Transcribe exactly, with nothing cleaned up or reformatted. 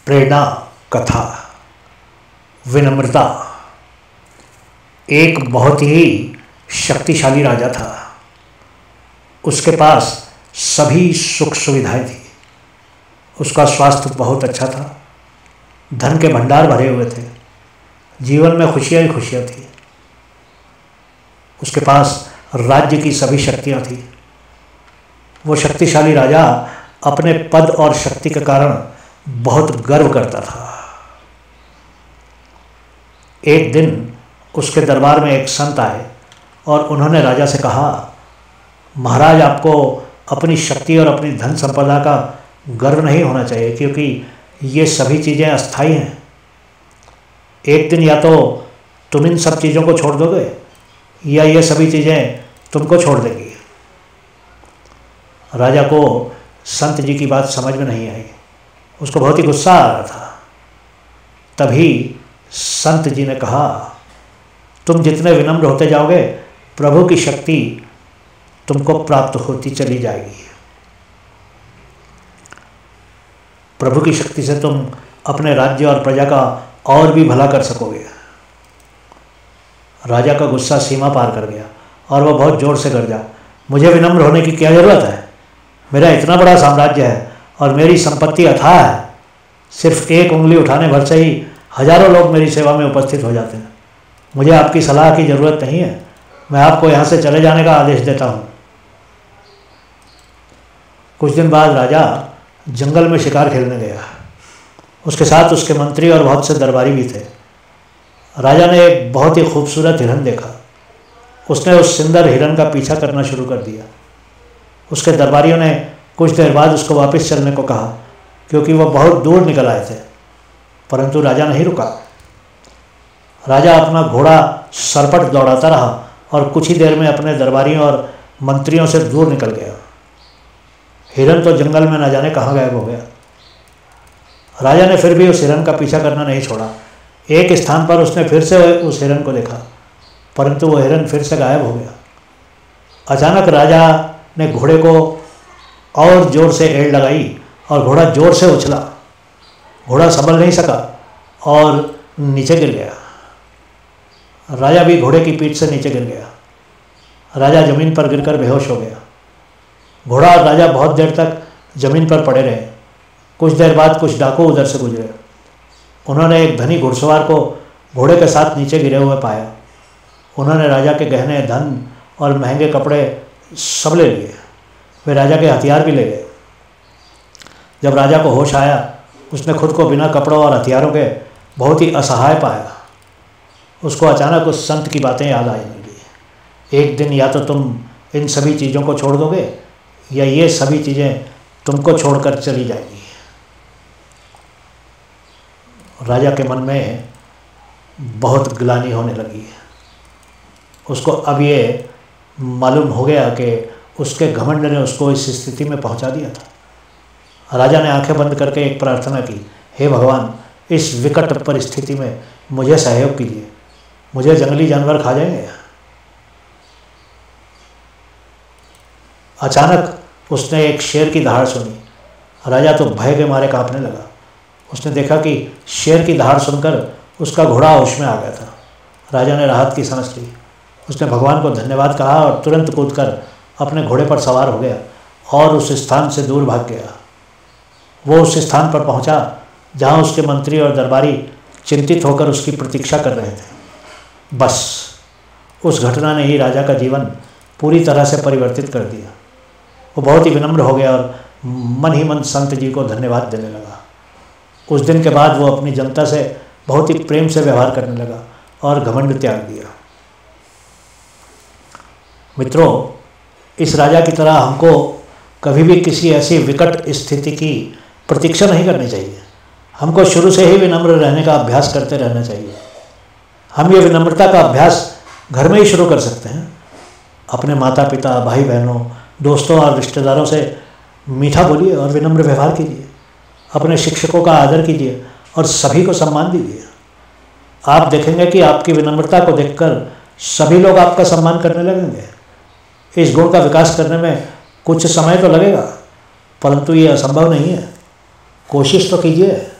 प्रेरणा कथा। विनम्रता। एक बहुत ही शक्तिशाली राजा था। उसके पास सभी सुख सुविधाएं थी। उसका स्वास्थ्य बहुत अच्छा था। धन के भंडार भरे हुए थे। जीवन में खुशियां ही खुशियां थी। उसके पास राज्य की सभी शक्तियां थी। वो शक्तिशाली राजा अपने पद और शक्ति के कारण बहुत गर्व करता था। एक दिन उसके दरबार में एक संत आए और उन्होंने राजा से कहा, महाराज, आपको अपनी शक्ति और अपनी धन संपदा का गर्व नहीं होना चाहिए, क्योंकि ये सभी चीज़ें अस्थायी हैं। एक दिन या तो तुम इन सब चीज़ों को छोड़ दोगे या ये सभी चीज़ें तुमको छोड़ देंगी। राजा को संत जी की बात समझ में नहीं आई। उसको बहुत ही गुस्सा आ रहा था। तभी संत जी ने कहा, तुम जितने विनम्र होते जाओगे, प्रभु की शक्ति तुमको प्राप्त होती चली जाएगी। प्रभु की शक्ति से तुम अपने राज्य और प्रजा का और भी भला कर सकोगे। राजा का गुस्सा सीमा पार कर गया और वह बहुत जोर से गरजा, मुझे विनम्र होने की क्या ज़रूरत है? मेरा इतना बड़ा साम्राज्य है और मेरी संपत्ति अथाह है। सिर्फ एक उंगली उठाने भर से ही हजारों लोग मेरी सेवा में उपस्थित हो जाते हैं। मुझे आपकी सलाह की ज़रूरत नहीं है। मैं आपको यहाँ से चले जाने का आदेश देता हूँ। कुछ दिन बाद राजा जंगल में शिकार खेलने गया। उसके साथ उसके मंत्री और बहुत से दरबारी भी थे। राजा ने एक बहुत ही खूबसूरत हिरन देखा। उसने उस सुंदर हिरन का पीछा करना शुरू कर दिया। उसके दरबारियों ने कुछ देर बाद उसको वापस चलने को कहा, क्योंकि वह बहुत दूर निकल आए थे, परंतु राजा नहीं रुका। राजा अपना घोड़ा सरपट दौड़ाता रहा और कुछ ही देर में अपने दरबारियों और मंत्रियों से दूर निकल गया। हिरन तो जंगल में न जाने कहाँ गायब हो गया। राजा ने फिर भी उस हिरन का पीछा करना नहीं छोड़ा। एक स्थान पर उसने फिर से उस हिरन को देखा, परंतु वह हिरन फिर से गायब हो गया। अचानक राजा ने घोड़े को और जोर से एड़ लगाई और घोड़ा जोर से उछला। घोड़ा संभल नहीं सका और नीचे गिर गया। राजा भी घोड़े की पीठ से नीचे गिर गया। राजा जमीन पर गिरकर बेहोश हो गया। घोड़ा और राजा बहुत देर तक जमीन पर पड़े रहे। कुछ देर बाद कुछ डाकू उधर से गुजरे। उन्होंने एक धनी घुड़सवार को घोड़े के साथ नीचे गिरे हुए पाया। उन्होंने राजा के गहने, धन और महंगे कपड़े सब ले लिए। वे राजा के हथियार भी ले गए। जब राजा को होश आया, उसने खुद को बिना कपड़ों और हथियारों के बहुत ही असहाय पाया। उसको अचानक उस संत की बातें याद आने लगी। एक दिन या तो तुम इन सभी चीज़ों को छोड़ दोगे या ये सभी चीज़ें तुमको छोड़कर चली जाएंगी। राजा के मन में बहुत ग्लानि होने लगी। उसको अब ये मालूम हो गया कि उसके घमंड ने उसको इस स्थिति में पहुंचा दिया था। राजा ने आंखें बंद करके एक प्रार्थना की, हे भगवान, इस विकट परिस्थिति में मुझे सहयोग कीजिए। मुझे जंगली जानवर खा जाएंगे। अचानक उसने एक शेर की दहाड़ सुनी। राजा तो भय के मारे कांपने लगा। उसने देखा कि शेर की दहाड़ सुनकर उसका घोड़ा होश में आ गया था। राजा ने राहत की सांस ली। उसने भगवान को धन्यवाद कहा और तुरंत कूदकर अपने घोड़े पर सवार हो गया और उस स्थान से दूर भाग गया। वो उस स्थान पर पहुंचा जहां उसके मंत्री और दरबारी चिंतित होकर उसकी प्रतीक्षा कर रहे थे। बस उस घटना ने ही राजा का जीवन पूरी तरह से परिवर्तित कर दिया। वो बहुत ही विनम्र हो गया और मन ही मन संत जी को धन्यवाद देने लगा। उस दिन के बाद वो अपनी जनता से बहुत ही प्रेम से व्यवहार करने लगा और घमंड त्याग दिया। मित्रों, इस राजा की तरह हमको कभी भी किसी ऐसी विकट स्थिति की प्रतीक्षा नहीं करनी चाहिए। हमको शुरू से ही विनम्र रहने का अभ्यास करते रहना चाहिए। हम ये विनम्रता का अभ्यास घर में ही शुरू कर सकते हैं। अपने माता पिता, भाई बहनों, दोस्तों और रिश्तेदारों से मीठा बोलिए और विनम्र व्यवहार कीजिए। अपने शिक्षकों का आदर कीजिए और सभी को सम्मान दीजिए। आप देखेंगे कि आपकी विनम्रता को देखकर सभी लोग आपका सम्मान करने लगेंगे। इस गुण का विकास करने में कुछ समय तो लगेगा, परंतु ये असंभव नहीं है। कोशिश तो कीजिए।